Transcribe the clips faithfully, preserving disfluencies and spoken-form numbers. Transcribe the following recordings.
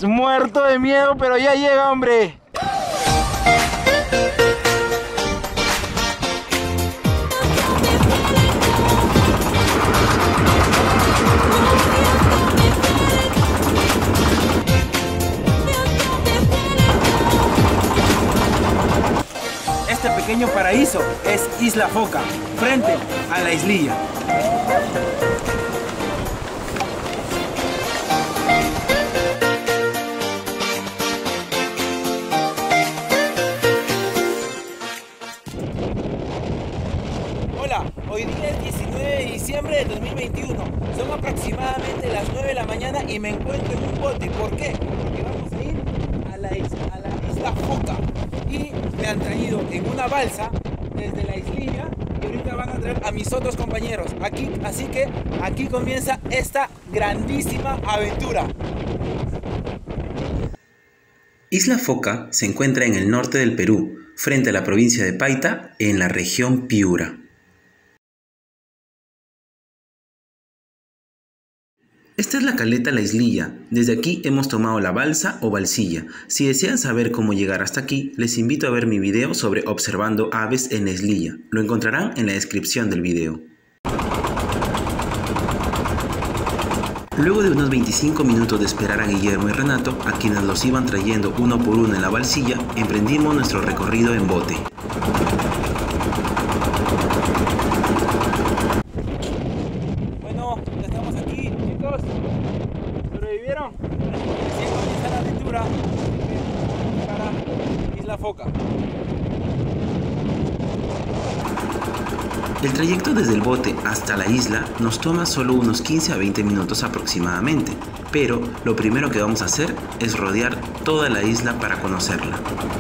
Dios, muerto de miedo, pero ya llega, hombre. Este pequeño paraíso es Isla Foca, frente a la islilla. Hola, hoy día es diecinueve de diciembre de dos mil veintiuno. Son aproximadamente las nueve de la mañana y me encuentro en un bote. ¿Por qué? Porque vamos a ir a la, a la Isla Foca. Y me han traído en una balsa desde la islilla y ahorita van a traer a mis otros compañeros. Aquí, así que aquí comienza esta grandísima aventura. Isla Foca se encuentra en el norte del Perú, frente a la provincia de Paita, en la región Piura. Esta es la caleta La Islilla. Desde aquí hemos tomado la balsa o balsilla. Si desean saber cómo llegar hasta aquí, les invito a ver mi video sobre observando aves en la islilla. Lo encontrarán en la descripción del video. Luego de unos veinticinco minutos de esperar a Guillermo y Renato, a quienes los iban trayendo uno por uno en la balsilla, emprendimos nuestro recorrido en bote. Bueno, ya estamos aquí, chicos. ¿Sobrevivieron? Así comienza la aventura para Isla Foca. El trayecto desde el bote hasta la isla nos toma solo unos quince a veinte minutos aproximadamente, pero lo primero que vamos a hacer es rodear toda la isla para conocerla.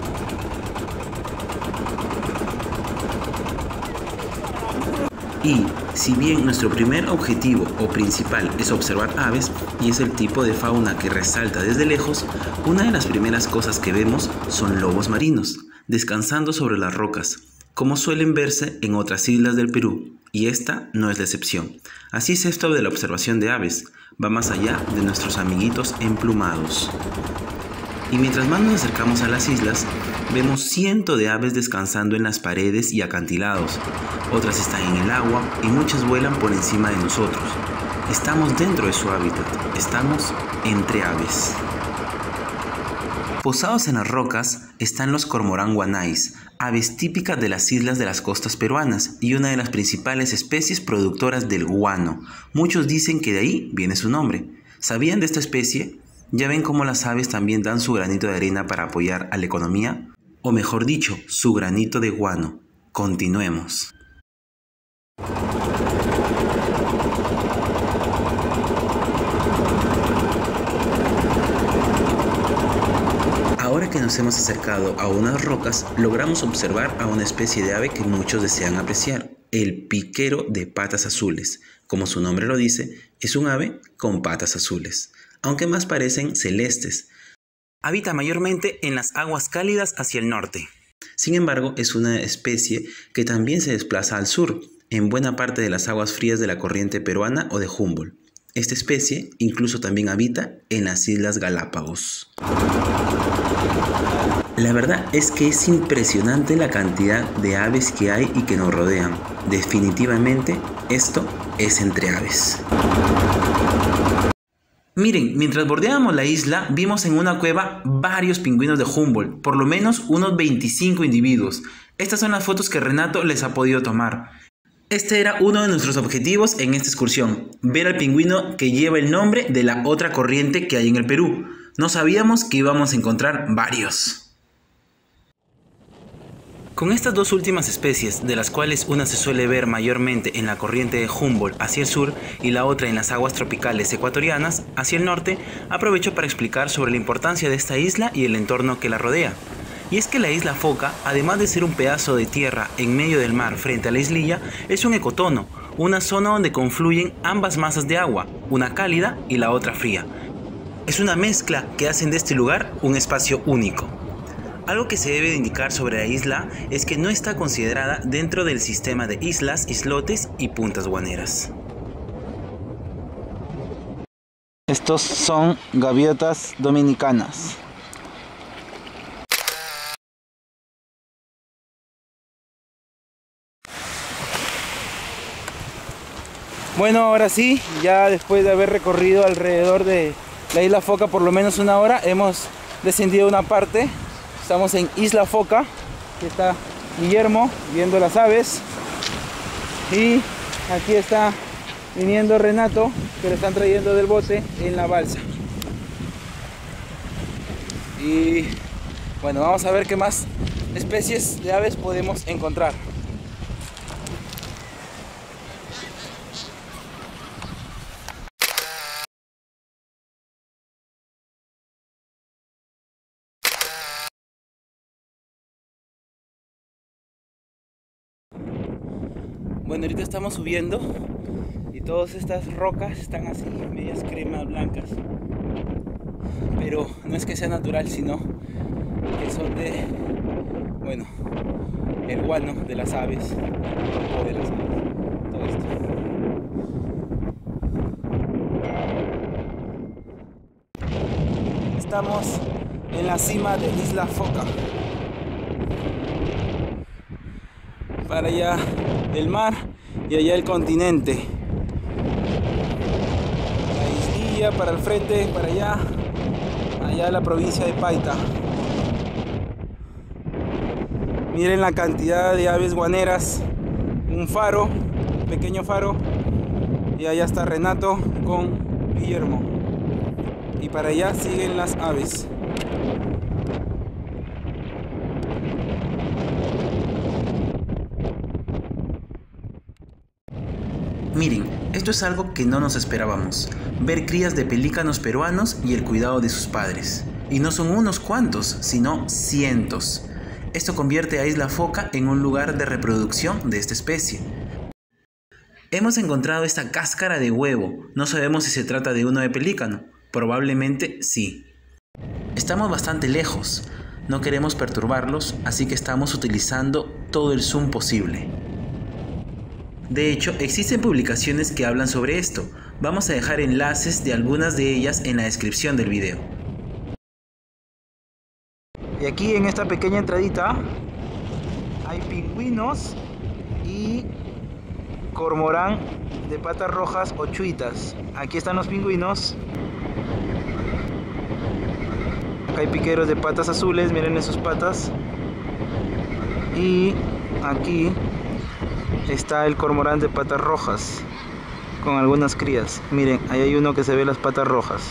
Y, si bien nuestro primer objetivo o principal es observar aves y es el tipo de fauna que resalta desde lejos, una de las primeras cosas que vemos son lobos marinos, descansando sobre las rocas, como suelen verse en otras islas del Perú, y esta no es la excepción. Así es esto de la observación de aves, va más allá de nuestros amiguitos emplumados. Y mientras más nos acercamos a las islas, vemos cientos de aves descansando en las paredes y acantilados. Otras están en el agua y muchas vuelan por encima de nosotros. Estamos dentro de su hábitat, estamos entre aves. Posados en las rocas están los cormorán guanáis, aves típicas de las islas de las costas peruanas y una de las principales especies productoras del guano. Muchos dicen que de ahí viene su nombre. ¿Sabían de esta especie? ¿Ya ven cómo las aves también dan su granito de arena para apoyar a la economía? O mejor dicho, su granito de guano. Continuemos. Ahora que nos hemos acercado a unas rocas, logramos observar a una especie de ave que muchos desean apreciar, el piquero de patas azules. Como su nombre lo dice, es un ave con patas azules, aunque más parecen celestes. Habita mayormente en las aguas cálidas hacia el norte. Sin embargo, es una especie que también se desplaza al sur, en buena parte de las aguas frías de la corriente peruana o de Humboldt. Esta especie incluso también habita en las Islas Galápagos. La verdad es que es impresionante la cantidad de aves que hay y que nos rodean. Definitivamente esto es entre aves. Miren, mientras bordeábamos la isla, vimos en una cueva varios pingüinos de Humboldt, por lo menos unos veinticinco individuos. Estas son las fotos que Renato les ha podido tomar. Este era uno de nuestros objetivos en esta excursión, ver al pingüino que lleva el nombre de la otra corriente que hay en el Perú. No sabíamos que íbamos a encontrar varios. Con estas dos últimas especies, de las cuales una se suele ver mayormente en la corriente de Humboldt hacia el sur y la otra en las aguas tropicales ecuatorianas hacia el norte, aprovecho para explicar sobre la importancia de esta isla y el entorno que la rodea. Y es que la Isla Foca, además de ser un pedazo de tierra en medio del mar frente a la islilla, es un ecotono, una zona donde confluyen ambas masas de agua, una cálida y la otra fría. Es una mezcla que hacen de este lugar un espacio único. Algo que se debe de indicar sobre la isla es que no está considerada dentro del sistema de islas, islotes y puntas guaneras. Estos son gaviotas dominicanas. Bueno, ahora sí, ya después de haber recorrido alrededor de la Isla Foca por lo menos una hora, hemos descendido una parte. Estamos en Isla Foca, aquí está Guillermo viendo las aves, y aquí está viniendo Renato, que le están trayendo del bote en la balsa. Y bueno, vamos a ver qué más especies de aves podemos encontrar. Bueno, ahorita estamos subiendo y todas estas rocas están así, medias cremas blancas. Pero no es que sea natural, sino que son de, bueno, el guano de las aves, o de las aves, todo esto. Estamos en la cima de Isla Foca. Para allá el mar y allá el continente. La islilla para el frente, para allá, allá la provincia de Paita. Miren la cantidad de aves guaneras. Un faro, un pequeño faro. Y allá está Renato con Guillermo. Y para allá siguen las aves. Miren, esto es algo que no nos esperábamos, ver crías de pelícanos peruanos y el cuidado de sus padres. Y no son unos cuantos, sino cientos. Esto convierte a Isla Foca en un lugar de reproducción de esta especie. Hemos encontrado esta cáscara de huevo, no sabemos si se trata de uno de pelícano, probablemente sí. Estamos bastante lejos, no queremos perturbarlos, así que estamos utilizando todo el zoom posible. De hecho, existen publicaciones que hablan sobre esto. Vamos a dejar enlaces de algunas de ellas en la descripción del video. Y aquí en esta pequeña entradita hay pingüinos y cormorán de patas rojas o chuitas. Aquí están los pingüinos. Acá hay piqueros de patas azules, miren esas patas. Y aquí está el cormorán de patas rojas con algunas crías. Miren, ahí hay uno que se ve las patas rojas.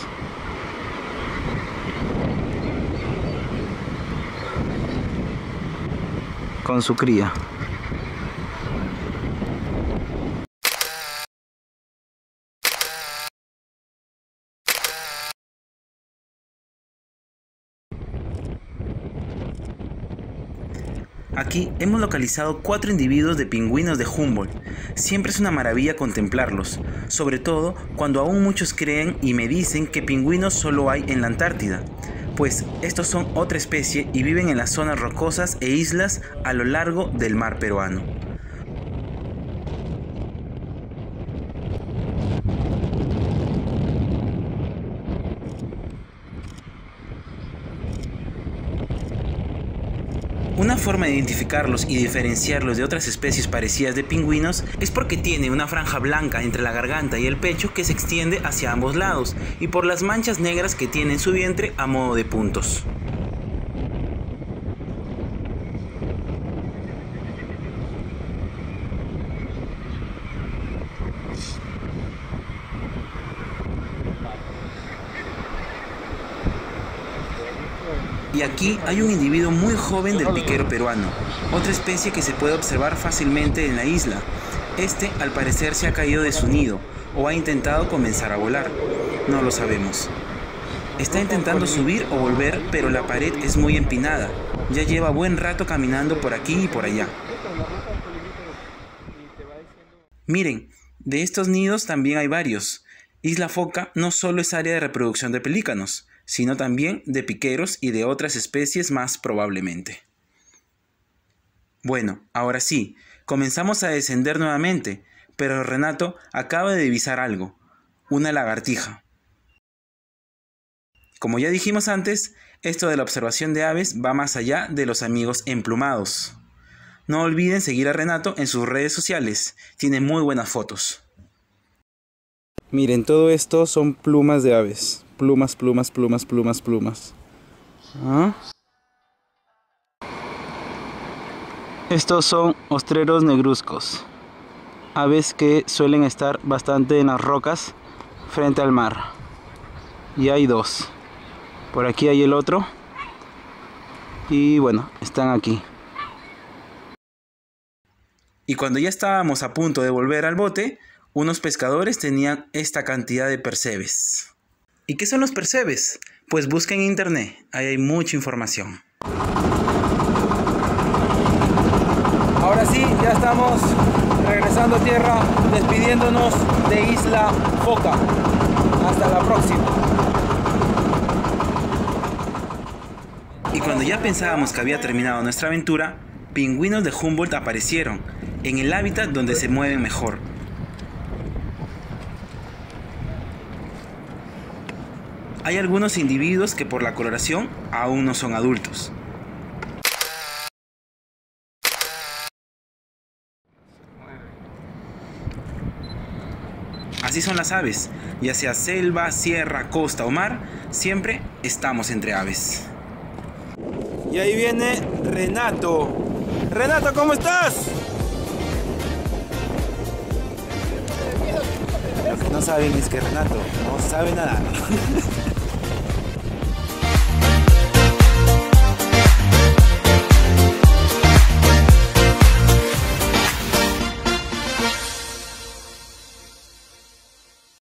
Con su cría. Aquí hemos localizado cuatro individuos de pingüinos de Humboldt. Siempre es una maravilla contemplarlos, sobre todo cuando aún muchos creen y me dicen que pingüinos solo hay en la Antártida. Pues estos son otra especie y viven en las zonas rocosas e islas a lo largo del mar peruano. Una forma de identificarlos y diferenciarlos de otras especies parecidas de pingüinos es porque tiene una franja blanca entre la garganta y el pecho que se extiende hacia ambos lados y por las manchas negras que tiene en su vientre a modo de puntos. Y aquí hay un individuo muy joven del piquero peruano, otra especie que se puede observar fácilmente en la isla. Este al parecer se ha caído de su nido o ha intentado comenzar a volar, no lo sabemos. Está intentando subir o volver, pero la pared es muy empinada, ya lleva buen rato caminando por aquí y por allá. Miren, de estos nidos también hay varios. Isla Foca no solo es área de reproducción de pelícanos, sino también de piqueros y de otras especies más probablemente. Bueno, ahora sí, comenzamos a descender nuevamente, pero Renato acaba de divisar algo, una lagartija. Como ya dijimos antes, esto de la observación de aves va más allá de los amigos emplumados. No olviden seguir a Renato en sus redes sociales, tiene muy buenas fotos. Miren, todo esto son plumas de aves. Plumas, plumas, plumas, plumas, plumas. ¿Ah? Estos son ostreros negruzcos. Aves que suelen estar bastante en las rocas frente al mar. Y hay dos. Por aquí hay el otro. Y bueno, están aquí. Y cuando ya estábamos a punto de volver al bote, unos pescadores tenían esta cantidad de percebes. ¿Y qué son los percebes? Pues busca en internet, ahí hay mucha información. Ahora sí, ya estamos regresando a tierra, despidiéndonos de Isla Foca. Hasta la próxima. Y cuando ya pensábamos que había terminado nuestra aventura, pingüinos de Humboldt aparecieron, en el hábitat donde se mueven mejor. Hay algunos individuos que por la coloración aún no son adultos. Así son las aves, ya sea selva, sierra, costa o mar, siempre estamos entre aves. Y ahí viene Renato. Renato, ¿cómo estás? Lo que no saben es que Renato no sabe nadar.